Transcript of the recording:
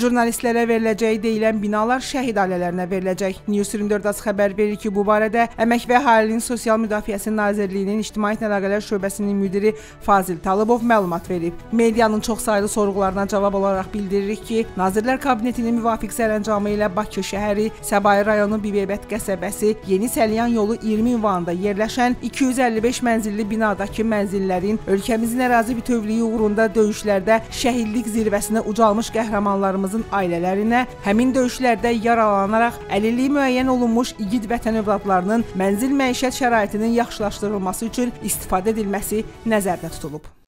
Jurnalistlərə veriləcəyi deyilən binalar şəhid ailələrinə veriləcək. News 24 AS xəbər verir ki, bu barədə Əmək və Əhalinin Sosial Müdafiəsi Nazirliyinin İctimai Əlaqələr Şöbəsinin müdiri Fazil Talıbov məlumat verib. Medianın çoxsaylı sorğularına cavab olaraq bildiririk ki, Nazirlər Kabinetinin müvafiq sərəncamı ilə Bakı şəhəri, Səbail rayonu Bibeybət qəsəbəsi, Yeni Səlyan yolu 20 ünvanında yerləşən 255 mənzilli binadakı mənzillərin ölkəmizin ərazi bütövlüyü uğrunda döyüşlərdə şəhidlik zirvəsinə ucalmış qəhrəmanlarımızın ailələrinə, həmin döyüşlərdə yaralanaraq əlilliyi müəyyən olunmuş igid vətən övladlarının mənzil məişət şəraitinin yaxşılaşdırılması üçün istifadə edilməsi nəzərdə tutulub.